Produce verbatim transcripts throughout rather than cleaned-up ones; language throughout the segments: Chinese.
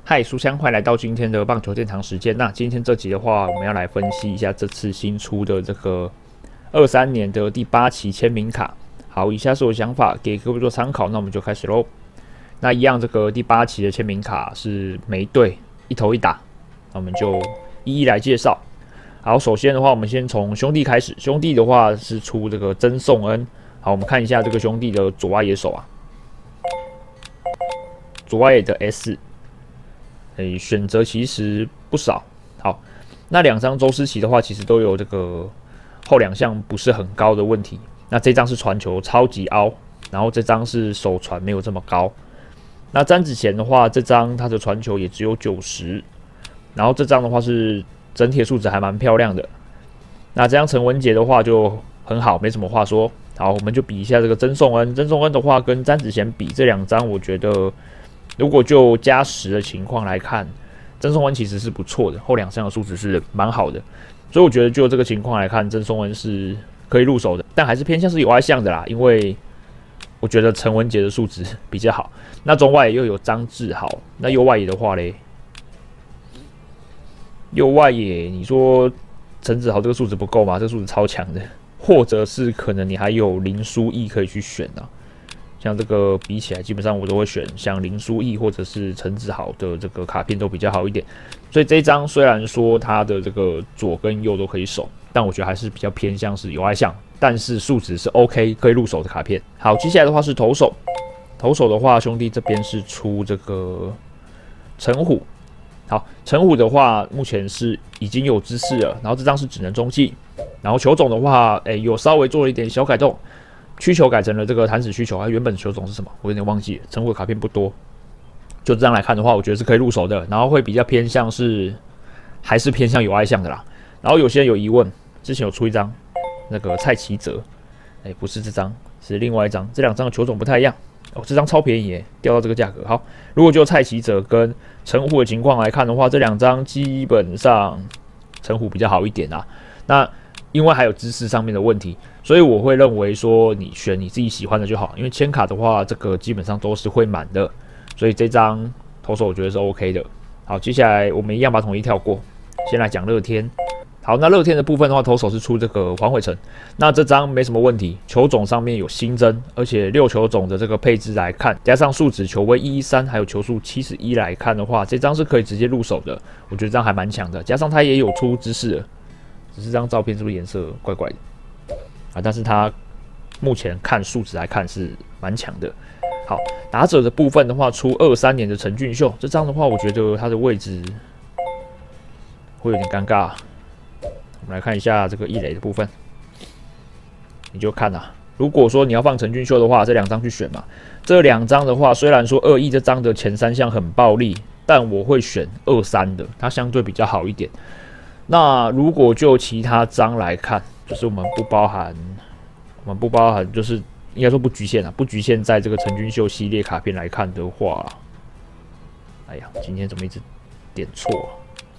嗨，书香，欢迎来到今天的棒球殿堂时间。那今天这集的话，我们要来分析一下这次新出的这个二三年的第八期签名卡。好，以下是我的想法，给各位做参考。那我们就开始喽。那一样，这个第八期的签名卡是每一队一头一打，那我们就一一来介绍。好，首先的话，我们先从兄弟开始。兄弟的话是出这个曾颂恩。好，我们看一下这个兄弟的左外野手啊，左外野的 S。诶，选择其实不少。好，那两张周思齐的话，其实都有这个后两项不是很高的问题。那这张是传球超级凹，然后这张是手传没有这么高。那詹子贤的话，这张他的传球也只有九十，然后这张的话是整体的数值还蛮漂亮的。那这张陈文杰的话就很好，没什么话说。好，我们就比一下这个曾颂恩。曾颂恩的话跟詹子贤比，这两张我觉得。如果就加十的情况来看，曾颂恩其实是不错的，后两项的数值是蛮好的，所以我觉得就这个情况来看，曾颂恩是可以入手的，但还是偏向是有外项的啦，因为我觉得陈文杰的数值比较好。那中外野又有张志豪，那右外野的话嘞，右外野你说陈子豪这个数值不够吗？这个数值超强的，或者是可能你还有林书义可以去选啊。像这个比起来，基本上我都会选像林书义或者是陈子豪的这个卡片都比较好一点。所以这一张虽然说它的这个左跟右都可以守，但我觉得还是比较偏向是有爱项，但是数值是 OK 可以入手的卡片。好，接下来的话是投手，投手的话兄弟这边是出这个陈虎。好，陈虎的话目前是已经有姿势了，然后这张是只能中继，然后球种的话，哎、欸、有稍微做了一点小改动。需求改成了这个弹指需求，它原本的球种是什么？我有点忘记了。陈虎的卡片不多，就这样来看的话，我觉得是可以入手的。然后会比较偏向是，还是偏向有爱项的啦。然后有些人有疑问，之前有出一张那个蔡奇哲，哎、欸，不是这张，是另外一张。这两张的球种不太一样哦。这张超便宜耶，掉到这个价格。好，如果就蔡奇哲跟陈虎的情况来看的话，这两张基本上陈虎比较好一点啊。那因为还有姿势上面的问题，所以我会认为说你选你自己喜欢的就好。因为签卡的话，这个基本上都是会满的，所以这张投手我觉得是 OK 的。好，接下来我们一样把统一跳过，先来讲乐天。好，那乐天的部分的话，投手是出这个黄伟成，那这张没什么问题，球种上面有新增，而且六球种的这个配置来看，加上数值球威一一三，还有球速七十一来看的话，这张是可以直接入手的。我觉得这张还蛮强的，加上它也有出姿势了。只是这张照片是不是颜色怪怪的啊？但是它目前看数值来看是蛮强的。好，打者的部分的话，出二三年的陈俊秀，这张的话，我觉得他的位置会有点尴尬。我们来看一下这个一垒的部分，你就看啊，如果说你要放陈俊秀的话，这两张去选嘛。这两张的话，虽然说二一这张的前三项很暴力，但我会选二三的，它相对比较好一点。那如果就其他张来看，就是我们不包含，我们不包含，就是应该说不局限啊，不局限在这个陈俊秀系列卡片来看的话，哎呀，今天怎么一直点错啊？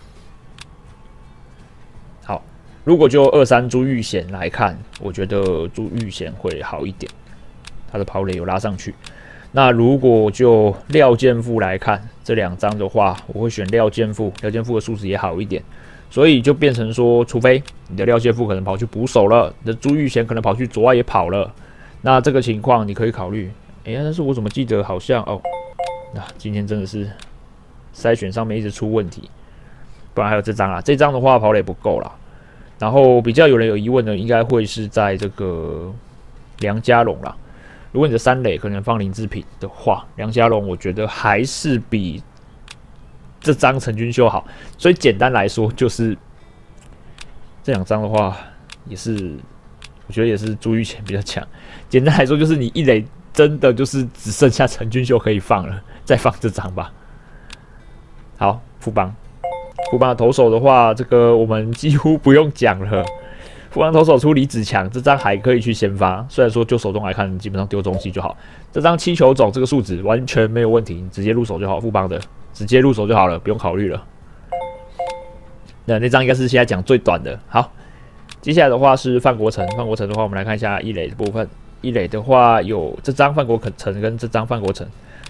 好，如果就二三朱玉贤来看，我觉得朱玉贤会好一点，他的跑垒有拉上去。那如果就廖健富来看这两张的话，我会选廖健富，廖健富的数值也好一点。所以就变成说，除非你的廖健富可能跑去捕手了，你的朱玉贤可能跑去左外野跑了，那这个情况你可以考虑。哎、欸，但是我怎么记得好像哦，那今天真的是筛选上面一直出问题，不然还有这张啊，这张的话跑垒不够啦。然后比较有人有疑问的，应该会是在这个梁家龙啦。如果你的三垒可能放林志平的话，梁家龙我觉得还是比这张陈俊秀好，所以简单来说就是这两张的话，也是我觉得也是朱玉贤比较强。简单来说就是你一垒真的就是只剩下陈俊秀可以放了，再放这张吧。好，富邦，富邦的投手的话，这个我们几乎不用讲了。富邦投手出李子强，这张还可以去先发，虽然说就手动来看，基本上丢中继就好。这张七球种这个数值完全没有问题，你直接入手就好。富邦的直接入手就好了，不用考虑了。那那张应该是现在讲最短的。好，接下来的话是范国成，范国成的话，我们来看一下一垒的部分。一垒的话有这张范国成跟这张范国成，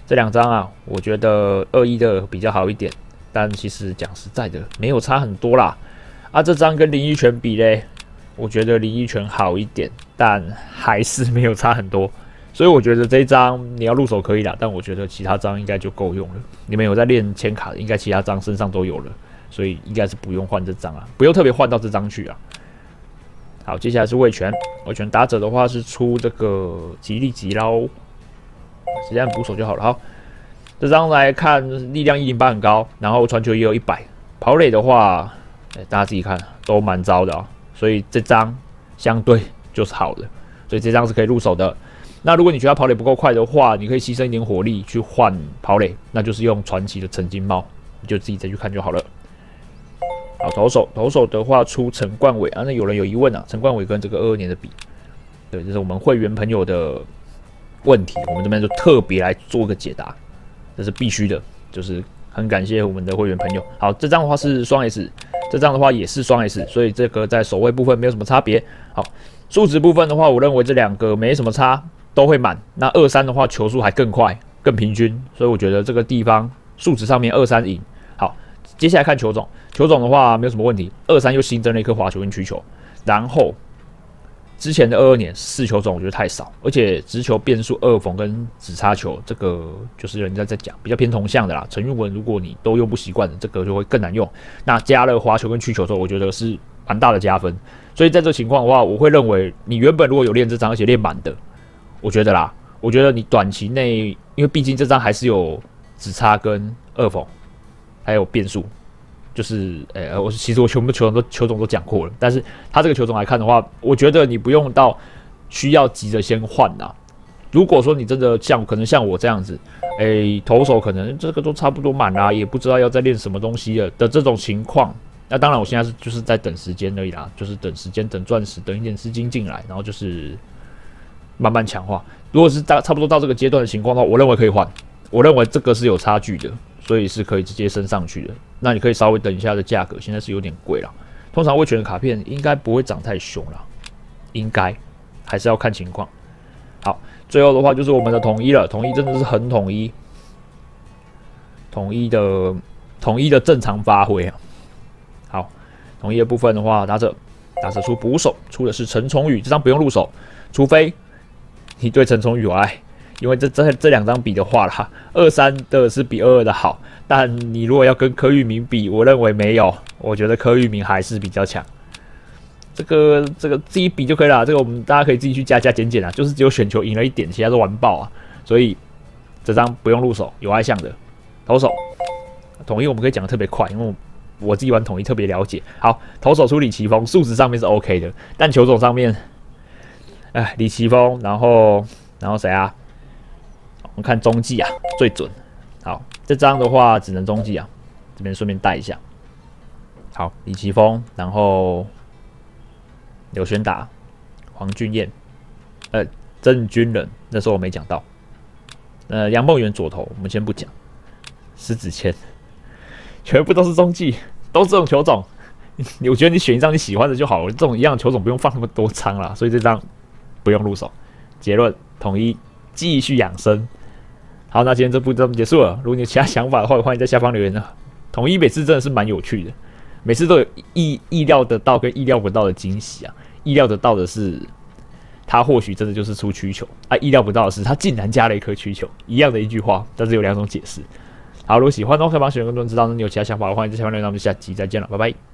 这两张啊，我觉得二一的比较好一点，但其实讲实在的，没有差很多啦。啊，这张跟林一拳比嘞，我觉得林一拳好一点，但还是没有差很多。所以我觉得这一张你要入手可以啦，但我觉得其他张应该就够用了。你们有在练签卡的，应该其他张身上都有了，所以应该是不用换这张啊，不用特别换到这张去啊。好，接下来是味全，味全打者的话是出这个吉利吉捞，直接按捕手就好了。好，这张来看力量一零八很高，然后传球也有一百，跑垒的话，欸、大家自己看都蛮糟的啊、喔，所以这张相对就是好的，所以这张是可以入手的。那如果你觉得跑垒不够快的话，你可以牺牲一点火力去换跑垒，那就是用传奇的陈金茂，你就自己再去看就好了。好，投手投手的话出陈冠伟啊，那有人有疑问啊，陈冠伟跟这个二二年的比，对，这是我们会员朋友的问题，我们这边就特别来做个解答，这是必须的，就是很感谢我们的会员朋友。好，这张的话是双 S， 这张的话也是双 S， 所以这个在守卫部分没有什么差别。好，数值部分的话，我认为这两个没什么差。都会满，那二三的话球速还更快、更平均，所以我觉得这个地方数值上面二三赢。好，接下来看球种，球种的话没有什么问题，二三又新增了一颗滑球跟曲球，然后之前的二二年四球种我觉得太少，而且直球变速二缝跟直插球，这个就是人家在讲比较偏同向的啦。陈韵文如果你都用不习惯的，这个就会更难用。那加了滑球跟曲球之后，我觉得是蛮大的加分。所以在这个情况的话，我会认为你原本如果有练这张，而且练满的。我觉得啦，我觉得你短期内，因为毕竟这张还是有直插跟二缝，还有变速，就是，诶、欸，我其实我全部球种都球种都讲过了，但是他这个球种来看的话，我觉得你不用到需要急着先换呐。如果说你真的像可能像我这样子，诶、欸，投手可能这个都差不多满啦，也不知道要再练什么东西了的这种情况，那当然我现在是就是在等时间而已啦，就是等时间、等钻石、等一点资金进来，然后就是。慢慢强化。如果是大差不多到这个阶段的情况的话，我认为可以换。我认为这个是有差距的，所以是可以直接升上去的。那你可以稍微等一下的价格，现在是有点贵了。通常味全的卡片应该不会涨太凶了，应该还是要看情况。好，最后的话就是我们的统一了，统一真的是很统一，统一的统一的正常发挥啊。好，统一的部分的话，打者打者出捕手，出的是陈崇宇，这张不用入手，除非。你对陈崇宇有爱，因为这这这两张比的话啦，二三的是比二二的好，但你如果要跟柯玉明比，我认为没有，我觉得柯玉明还是比较强。这个这个自己比就可以了，这个我们大家可以自己去加加减减啊，就是只有选球赢了一点，其他都完爆啊，所以这张不用入手，有爱项的投手统一我们可以讲的特别快，因为我自己玩统一特别了解。好，投手出李奇峰，数值上面是 OK 的，但球种上面。哎，李奇峰，然后然后谁啊？我们看中继啊，最准。好，这张的话只能中继啊，这边顺便带一下。好，李奇峰，然后刘轩达、黄俊彦，呃，郑军人，那时候我没讲到。呃，杨梦圆左投，我们先不讲。施子谦，全部都是中继，都是这种球种。我觉得你选一张你喜欢的就好了，这种一样的球种不用放那么多张啦，所以这张。不用入手，结论统一继续养生。好，那今天这部就这么结束了。如果你有其他想法的话，欢迎在下方留言啊。统一每次真的是蛮有趣的，每次都有意意料得到跟意料不到的惊喜啊。意料得到的是，他或许真的就是出曲球啊；意料不到的是，他竟然加了一颗曲球，一样的一句话，但是有两种解释。好，如果喜欢的话，可以帮学员更多人知道。那你有其他想法的话，欢迎在下方留言。那我们下期再见了，拜拜。